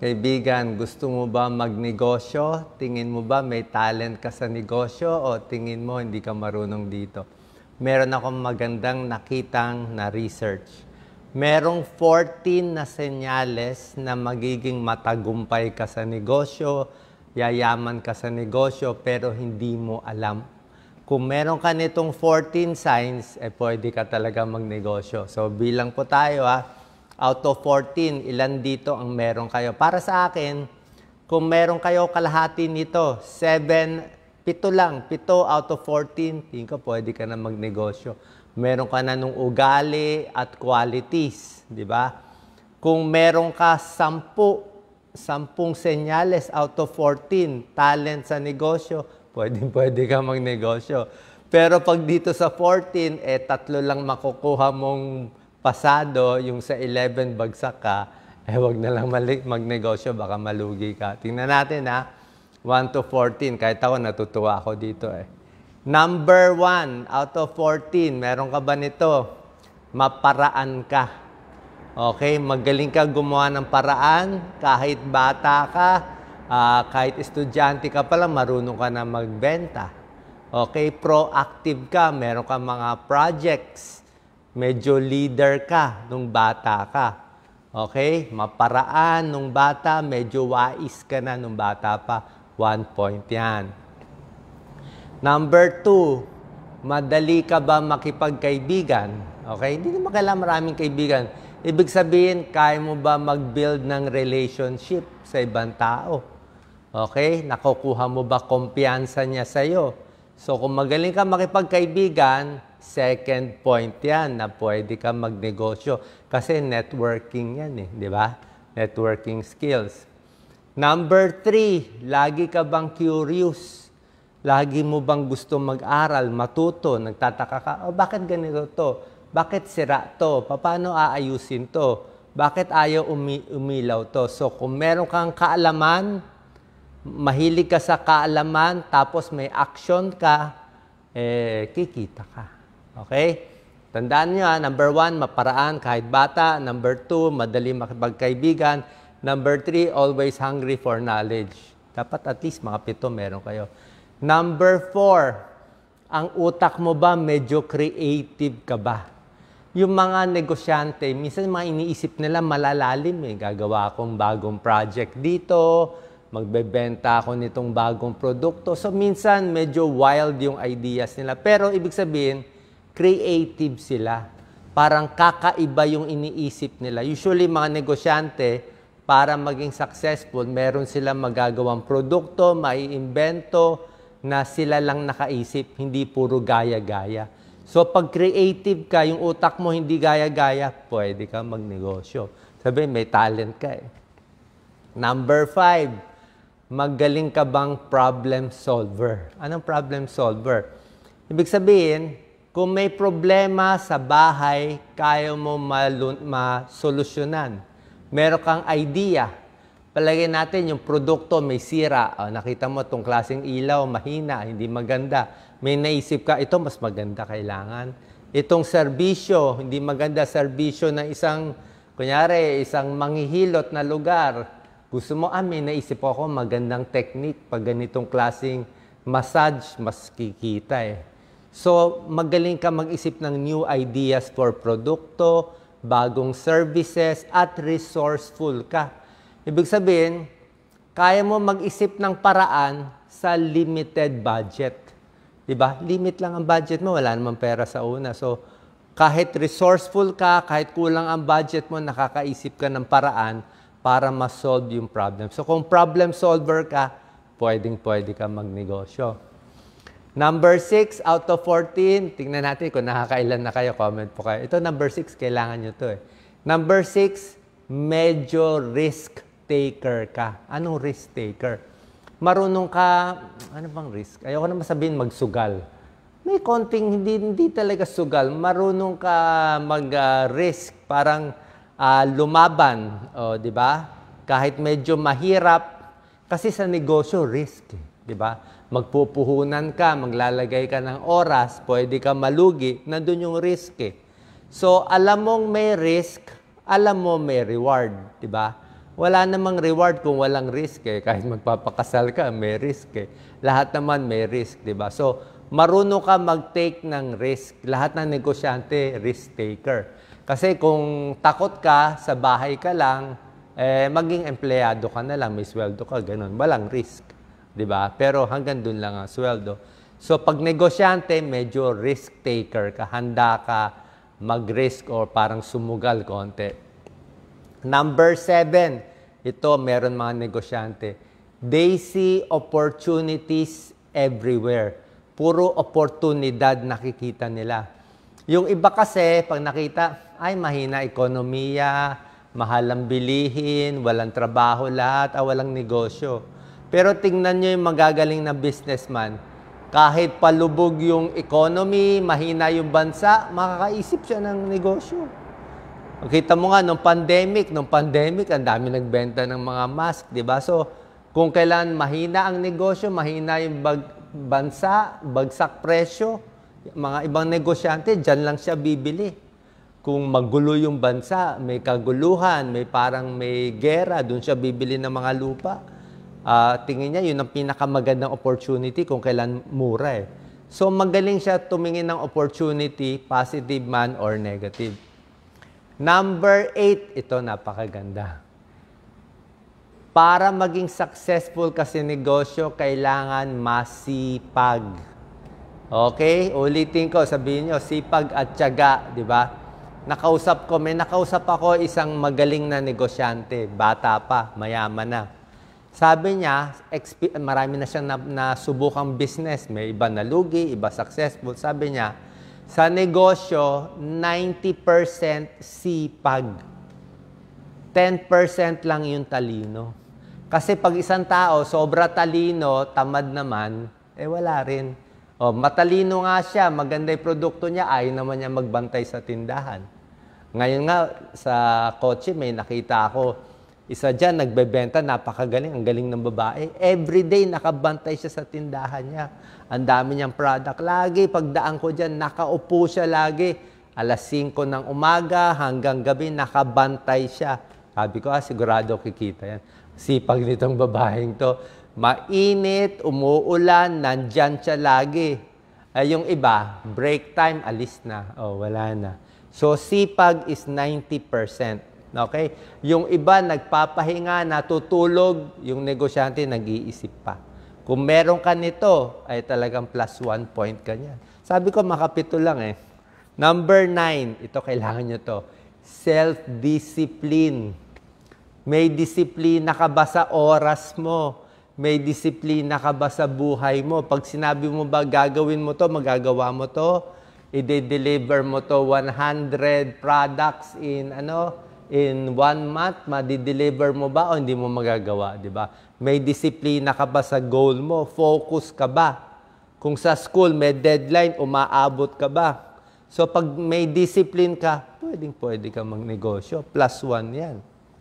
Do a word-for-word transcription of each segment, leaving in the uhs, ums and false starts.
Kaibigan, gusto mo ba magnegosyo? Tingin mo ba may talent ka sa negosyo o tingin mo hindi ka marunong dito? Meron akong magandang nakitang na research. Merong fourteen na senyales na magiging matagumpay ka sa negosyo, yayaman ka sa negosyo, pero hindi mo alam. Kung meron ka nitong fourteen signs, eh pwede ka talaga magnegosyo. So bilang po tayo ha. Out of fourteen, ilan dito ang meron kayo? Para sa akin, kung meron kayo kalahati nito, seven, pito lang, pito out of fourteen, tingin ko pwede ka na magnegosyo. Meron ka na nung ugali at qualities, di ba? Kung meron ka sampu, sampung senyales out of fourteen, talent sa negosyo, pwede, pwede ka magnegosyo. Pero pag dito sa fourteen, eh tatlo lang makukuha mong pasado, yung sa eleven bagsak ka, eh wag na lang magnegosyo, baka malugi ka. Tingnan natin ha, one to fourteen, kahit ako natutuwa ako dito eh. Number one, out of fourteen, meron ka ba nito? Maparaan ka. Okay, magaling ka gumawa ng paraan, kahit bata ka, uh, kahit estudyante ka pala, marunong ka na magbenta. Okay, proactive ka, meron ka mga projects. Medyo leader ka nung bata ka. Okay? Maparaan nung bata, medyo wais ka na nung bata pa. One point yan. Number two, madali ka ba makipagkaibigan? Okay? Hindi naman kailangan maraming kaibigan. Ibig sabihin, kaya mo ba mag-build ng relationship sa ibang tao? Okay? Nakukuha mo ba kumpiyansa niya sa'yo? So, kung magaling ka makipagkaibigan, second point yan na pwede ka magnegosyo. Kasi networking yan eh, di ba? Networking skills. Number three, lagi ka bang curious? Lagi mo bang gusto mag-aral, matuto, nagtataka ka, oh, bakit ganito to? Bakit sira to? Paano aayusin to? Bakit ayaw umi umilaw to? So, kung meron kang kaalaman, mahilig ka sa kaalaman, tapos may action ka, eh, kikita ka. Okay? Tandaan nyo ha, number one, maparaan kahit bata. Number two, madali makipagkaibigan. Number three, always hungry for knowledge. Dapat at least mga pito meron kayo. Number four, ang utak mo ba medyo creative ka ba? Yung mga negosyante, minsan mga iniisip nila malalalim eh. Gagawa akong bagong project dito, magbebenta ako nitong bagong produkto. So minsan medyo wild yung ideas nila. Pero ibig sabihin, creative sila. Parang kakaiba yung iniisip nila. Usually, mga negosyante, para maging successful, meron silang magagawang produkto, maiimbento, na sila lang nakaisip, hindi puro gaya-gaya. So, pag creative ka, yung utak mo hindi gaya-gaya, pwede ka magnegosyo. Sabi, may talent ka eh. Number five, magaling ka bang problem solver? Anong problem solver? Ibig sabihin, kung may problema sa bahay, kaya mo masolusyonan. Meron kang idea. Palagay natin yung produkto may sira. O, nakita mo itong klaseng ilaw, mahina, hindi maganda. May naisip ka, ito mas maganda kailangan. Itong serbisyo, hindi maganda serbisyo ng isang, kunyari, isang manghihilot na lugar. Gusto mo, ah, may naisip ako magandang technique. Pag ganitong klaseng massage, mas kikita eh. So, magaling ka mag-isip ng new ideas for produkto, bagong services, at resourceful ka. Ibig sabihin, kaya mo mag-isip ng paraan sa limited budget. Diba? Limit lang ang budget mo, wala namang pera sa una. So, kahit resourceful ka, kahit kulang ang budget mo, nakakaisip ka ng paraan para ma-solve yung problem. So, kung problem solver ka, pwedeng-pwede ka magnegosyo. Number six, out of fourteen, tingnan natin kung nakakailan na kayo, comment po kayo. Ito, number six, kailangan nyo to eh. Number six, medyo risk taker ka. Anong risk taker? Marunong ka, ano bang risk? Ayoko naman sabihin magsugal. May konting, hindi, hindi talaga sugal. Marunong ka mag-risk, uh, parang uh, lumaban, o, di ba? Kahit medyo mahirap, kasi sa negosyo, risk, eh, di ba? Magpupuhunan ka, maglalagay ka ng oras, pwede ka malugi, nandun yung risk eh. So, alam mong may risk, alam mo may reward, di ba? Wala namang reward kung walang risk eh. Kahit magpapakasal ka, may risk eh. Lahat naman may risk, di ba? So, marunong ka mag-take ng risk. Lahat ng negosyante, risk taker. Kasi kung takot ka, sa bahay ka lang, eh, maging empleyado ka na lang, may sweldo ka, ganun. Walang risk, di ba? Pero hanggang dun lang ang sweldo. So, pag negosyante, medyo risk taker ka. Handa ka mag-risk or parang sumugal konti. Number seven, ito meron mga negosyante. They see opportunities everywhere. Puro oportunidad nakikita nila. Yung iba kasi, pag nakita, ay mahina ekonomiya, mahal ang bilihin, walang trabaho lahat, ah, walang negosyo. Pero tingnan nyo yung magagaling na businessman, kahit palubog yung economy, mahina yung bansa, makakaisip siya ng negosyo. Kita mo nga, nung pandemic, nung pandemic, ang dami nagbenta ng mga mask, di ba? So, kung kailan mahina ang negosyo, mahina yung bag, bansa, bagsak presyo, mga ibang negosyante, dyan lang siya bibili. Kung magulo yung bansa, may kaguluhan, may parang may gera, doon siya bibili ng mga lupa. Uh, tingin niya, yun ang pinakamagandang opportunity kung kailan mura eh. So, magaling siya tumingin ng opportunity, positive man or negative. Number eight, ito napakaganda. Para maging successful kasi negosyo, kailangan masipag. Okay? Ulitin ko, sabihin nyo, sipag at tiyaga, di ba? Nakausap ko, may nakausap ako isang magaling na negosyante, bata pa, mayaman na. Sabi niya, marami na siyang nasubukang business, may iba nalugi, iba successful. Sabi niya, sa negosyo, ninety percent sipag. ten percent lang yung talino. Kasi pag isang tao, sobra talino, tamad naman, eh wala rin. O, matalino nga siya, maganda yung produkto niya, ayaw naman niya magbantay sa tindahan. Ngayon nga, sa kotse, may nakita ako, isa dyan, nagbebenta, napakagaling, ang galing ng babae. Everyday, nakabantay siya sa tindahan niya. Ang dami niyang product. Lagi, pagdaan ko dyan, nakaupo siya lagi. alas singko ng umaga hanggang gabi, nakabantay siya. Sabi ko, ah, sigurado kikita yan. Sipag nitong babaeng to. Mainit, umuulan, nandyan siya lagi. Ay, yung iba, break time, alis na. Oh, wala na. So, sipag is ninety percent. Okay? Yung iba, nagpapahinga, natutulog, yung negosyante, nag-iisip pa. Kung meron ka nito, ay talagang plus one point ka niyan. Sabi ko, makapito lang eh. Number nine, ito kailangan nyo to. Self-discipline. May disiplina ka ba sa oras mo? May disiplina ka ba sa buhay mo? Pag sinabi mo ba, gagawin mo to, magagawa mo to, i-deliver mo to one hundred products in ano, in one month, ma-deliver mo ba o hindi mo magagawa, di ba? May disiplina ka ba sa goal mo? Focus ka ba? Kung sa school may deadline, umaabot ka ba? So pag may discipline ka, pwedeng pwede ka magnegosyo. Plus one yan.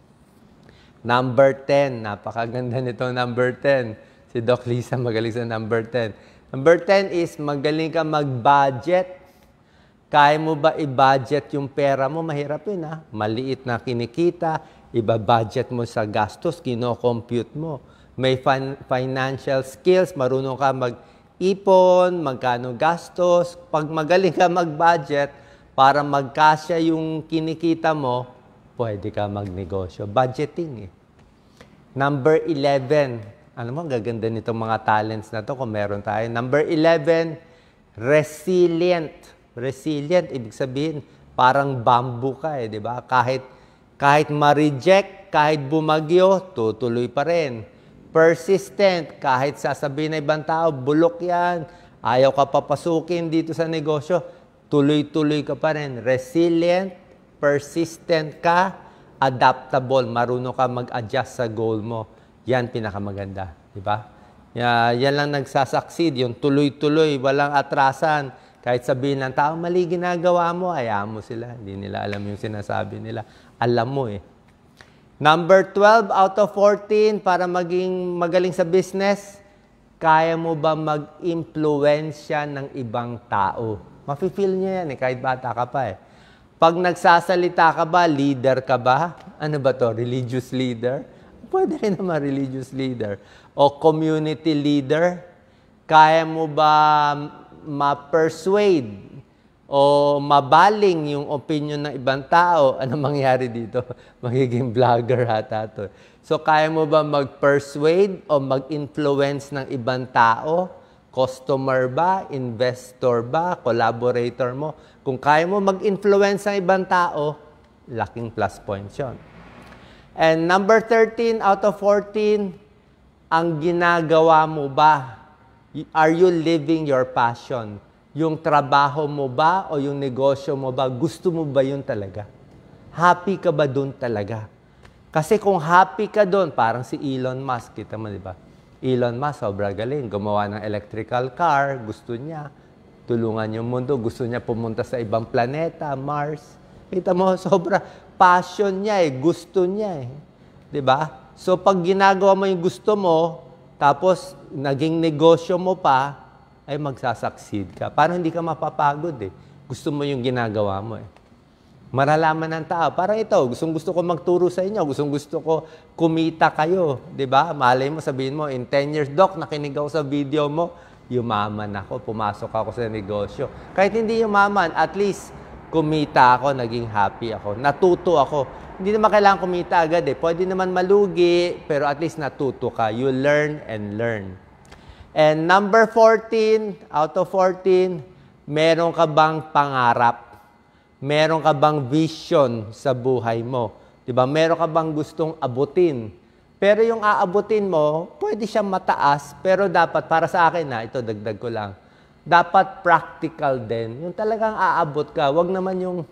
Number ten, napakaganda nito number ten. Si Doc Lisa magaling sa number ten. Number ten is magaling ka mag-budget. Kaya mo ba i-budget yung pera mo? Mahirap yun, ha? Maliit na kinikita, iba-budget mo sa gastos, kino-compute mo. May fin financial skills, marunong ka mag-ipon, magkano gastos. Pag magaling ka mag-budget, para magkasya yung kinikita mo, pwede ka magnegosyo. Budgeting, eh. Number eleven. Ano mo, gaganda nitong mga talents na to kung meron tayo. Number eleven, resilient. Resilient, ibig sabihin, parang bamboo ka eh, di ba? Kahit, kahit ma-reject, kahit bumagyo, tutuloy pa rin. Persistent, kahit sasabihin ng ibang tao, bulok yan, ayaw ka papasukin dito sa negosyo, tuloy-tuloy ka pa rin. Resilient, persistent ka, adaptable, marunong ka mag-adjust sa goal mo. Yan pinakamaganda, di ba? Yan, yan lang nagsasucceed, yung tuloy-tuloy, walang atrasan. Kahit sabihin ng tao, mali ginagawa mo, ayaw mo sila. Hindi nila alam yung sinasabi nila. Alam mo eh. Number twelve out of fourteen, para maging magaling sa business, kaya mo ba mag-impluensya ng ibang tao? Mafe-feel niya yan eh, kahit bata ka pa eh. Pag nagsasalita ka ba, leader ka ba? Ano ba to? Religious leader? Pwede rin naman religious leader. O community leader? Kaya mo ba ma-persuade o mabaling yung opinion ng ibang tao? Ano mangyari dito? Magiging vlogger hata to. So, kaya mo ba mag-persuade o mag-influence ng ibang tao? Customer ba? Investor ba? Collaborator mo? Kung kaya mo mag-influence ng ibang tao, laking plus points yun. And number thirteen out of fourteen, ang ginagawa mo ba? Are you living your passion? Yung trabaho mo ba o yung negosyo mo ba, gusto mo ba yun talaga? Happy ka ba dun talaga? Kasi kung happy ka dun, parang si Elon Musk, kita mo, di ba? Elon Musk, sobra galing. Gumawa ng electrical car, gusto niya. Tulungan yung mundo, gusto niya pumunta sa ibang planeta, Mars. Kita mo, sobra passion niya eh, gusto niya eh. Di ba? So pag ginagawa mo yung gusto mo, tapos naging negosyo mo pa, ay magsasucceed ka. Parang hindi ka mapapagod eh. Gusto mo yung ginagawa mo eh. Maralaman ng tao. Parang ito, gustong gusto ko magturo sa inyo, gustong gusto ko kumita kayo. Di ba? Malay mo, sabihin mo, in ten years, Doc, nakinig ako sa video mo, yumaman ako, pumasok ako sa negosyo. Kahit hindi yumaman, at least kumita ako, naging happy ako, natuto ako. Hindi naman kailangan kumita agad eh. Pwede naman malugi, pero at least natuto ka. You learn and learn. And number fourteen, out of fourteen, meron ka bang pangarap? Meron ka bang vision sa buhay mo? Diba? Meron ka bang gustong abutin? Pero yung aabutin mo, pwede siyang mataas, pero dapat, para sa akin na, ito dagdag ko lang, dapat practical din. Yung talagang aabot ka, wag naman yung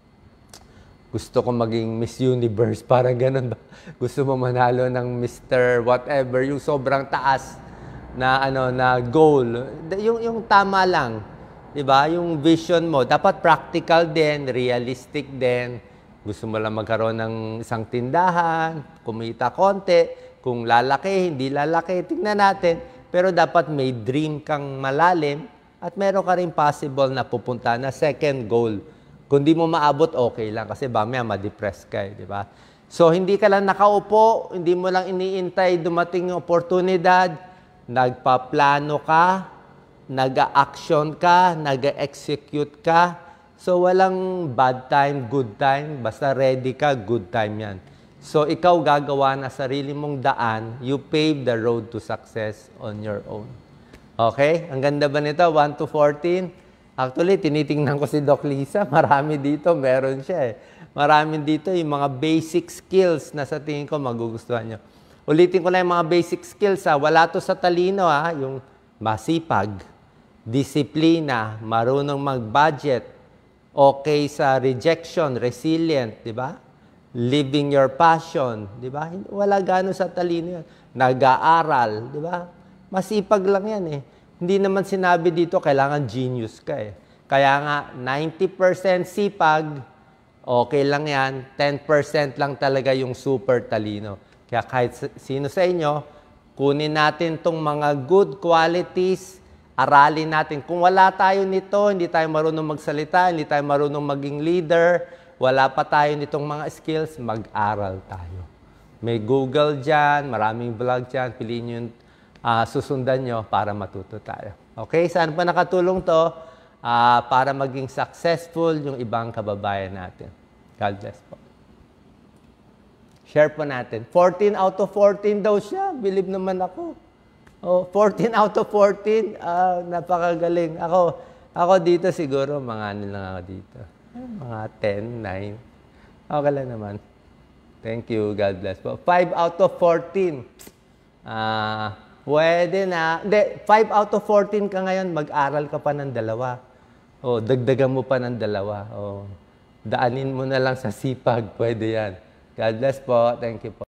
gusto ko maging Miss Universe, parang ganun ba? Gusto mo manalo ng Mister Whatever, yung sobrang taas na ano na goal. Yung, yung tama lang. Diba? Yung vision mo, dapat practical din, realistic din. Gusto mo lang magkaroon ng isang tindahan, kumita konti, kung lalaki, hindi lalaki, tingnan natin. Pero dapat may dream kang malalim at meron ka rin possible na pupunta na second goal. Kung di mo maabot, okay lang kasi mamaya ma-depress ka eh, di ba? So, hindi ka lang nakaupo, hindi mo lang iniintay dumating yung oportunidad, nagpaplano ka, nag-action ka, nag-execute ka. So, walang bad time, good time. Basta ready ka, good time yan. So, ikaw gagawa na sarili mong daan. You pave the road to success on your own. Okay? Ang ganda ba nito? one to fourteen? Actually, tinitingnan ko si Doc Lisa. Marami dito, meron siya eh. Marami dito yung mga basic skills na sa tingin ko magugustuhan nyo. Ulitin ko lang yung mga basic skills ha. Wala to sa talino ha. Yung masipag, disiplina, marunong mag-budget, okay sa rejection, resilient, di ba? Living your passion, di ba? Wala gano'n sa talino yan. Nag-aaral, di ba? Masipag lang yan eh. Hindi naman sinabi dito, kailangan genius ka eh. Kaya nga, ninety percent sipag, okay lang yan. ten percent lang talaga yung super talino. Kaya kahit sino sa inyo, kunin natin tong mga good qualities, aralin natin. Kung wala tayo nito, hindi tayo marunong magsalita, hindi tayo marunong maging leader, wala pa tayo nitong mga skills, mag-aral tayo. May Google dyan, maraming vlog dyan, piliin nyo yung uh, susundan nyo para matuto tayo. Okay, saan pa nakatulong to uh, para maging successful yung ibang kababayan natin. God bless po. Share po natin. fourteen out of fourteen daw siya. Believe naman ako. Oh, fourteen out of fourteen, uh, napakagaling. Ako, ako dito siguro, mga ano lang ako dito. Mga ten, nine. Okay lang naman. Thank you, God bless po. five out of fourteen. Ah, uh, pwede na. Hindi, five out of fourteen ka ngayon, mag-aral ka pa ng dalawa. Oh, dagdagan mo pa ng dalawa. Oh, daanin mo na lang sa sipag, pwede yan. God bless po. Thank you po.